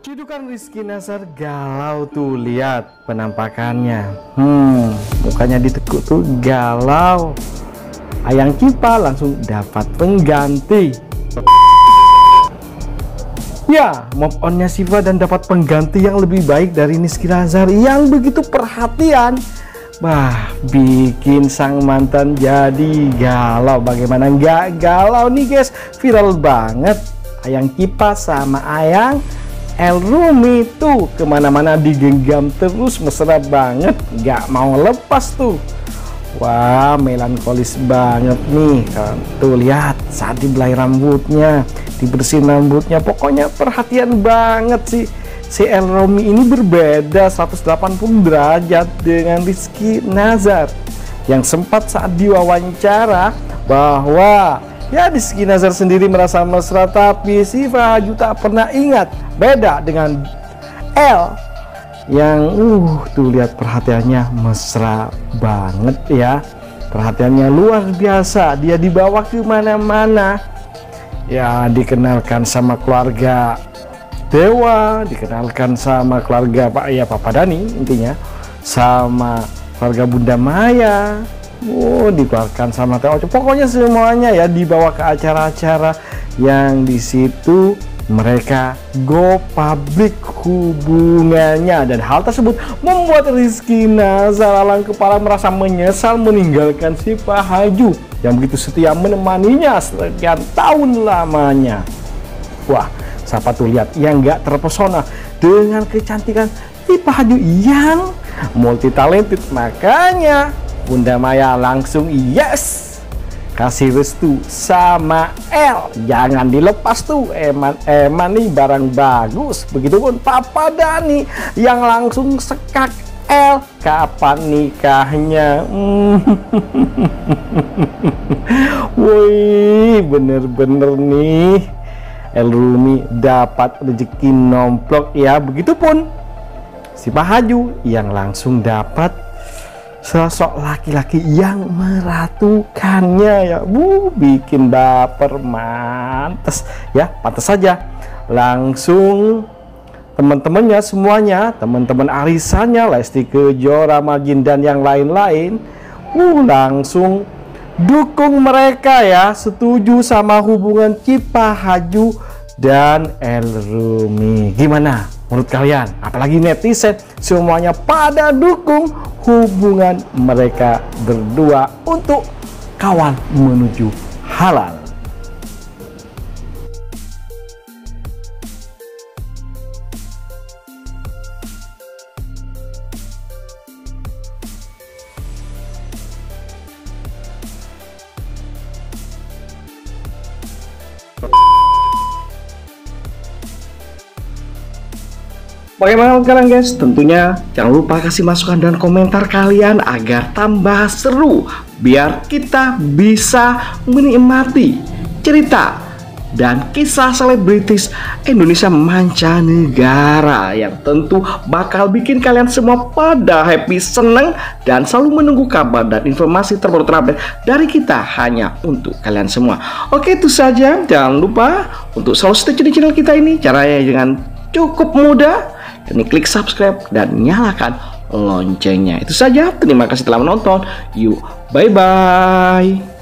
Cidukan Rizky Nazar galau tuh, lihat penampakannya. Mukanya ditekuk tuh galau. Ayang Cipa langsung dapat pengganti. Ya, move onnya Siva dan dapat pengganti yang lebih baik dari Rizky Nazar yang begitu perhatian. Wah, bikin sang mantan jadi galau. Bagaimana nggak galau nih guys? Viral banget. Ayang Cipa sama Ayang El-Rumi tuh kemana-mana digenggam terus, mesra banget, nggak mau lepas tuh. Wah, melankolis banget nih kan. Tuh lihat saat dibelai rambutnya, dibersihin rambutnya, pokoknya perhatian banget sih. Si El-Rumi ini berbeda 180 derajat dengan Rizky Nazar yang sempat saat diwawancara bahwa ya, Rizky Nazar sendiri merasa mesra, tapi Siva Haju tak pernah ingat. Beda dengan El yang tuh lihat perhatiannya mesra banget ya. Perhatiannya luar biasa. Dia dibawa ke mana-mana. Ya, dikenalkan sama keluarga Dewa, dikenalkan sama keluarga Papa Dhani intinya, sama keluarga Bunda Maya. Dikeluarkan sama Teo. Pokoknya semuanya ya dibawa ke acara-acara yang di situ mereka go public hubungannya, dan hal tersebut membuat Rizky Nazar alang kepala merasa menyesal meninggalkan Siva Haju yang begitu setia menemaninya sekian tahun lamanya. Wah, siapa tuh lihat yang nggak terpesona dengan kecantikan Siva Haju yang multi talented. Makanya Bunda Maya langsung yes kasih restu sama El, jangan dilepas tuh, eman nih barang bagus. Begitupun Papa Dhani yang langsung sekak El, kapan nikahnya? Woi, bener-bener nih El-Rumi dapat rezeki nomplok ya. Begitupun Siva Haju yang langsung dapat sosok laki-laki yang meratukannya ya. Bikin baper, mantes ya, pantas saja langsung teman-temannya semuanya, teman-teman arisannya Lesti Kejora, Margin dan yang lain-lain langsung dukung mereka ya, setuju sama hubungan Cipa Haju dan El-Rumi. Gimana menurut kalian? Apalagi netizen semuanya pada dukung hubungan mereka berdua untuk kawal menuju halal. Bagaimana kalian guys? Tentunya jangan lupa kasih masukan dan komentar kalian agar tambah seru, biar kita bisa menikmati cerita dan kisah selebritis Indonesia mancanegara yang tentu bakal bikin kalian semua pada happy, seneng, dan selalu menunggu kabar dan informasi terbaru terupdate dari kita hanya untuk kalian semua. Oke, itu saja. Jangan lupa untuk selalu stay di channel kita ini. Caranya dengan cukup mudah, dan klik subscribe dan nyalakan loncengnya. Itu saja. Terima kasih telah menonton. Yuk, bye bye.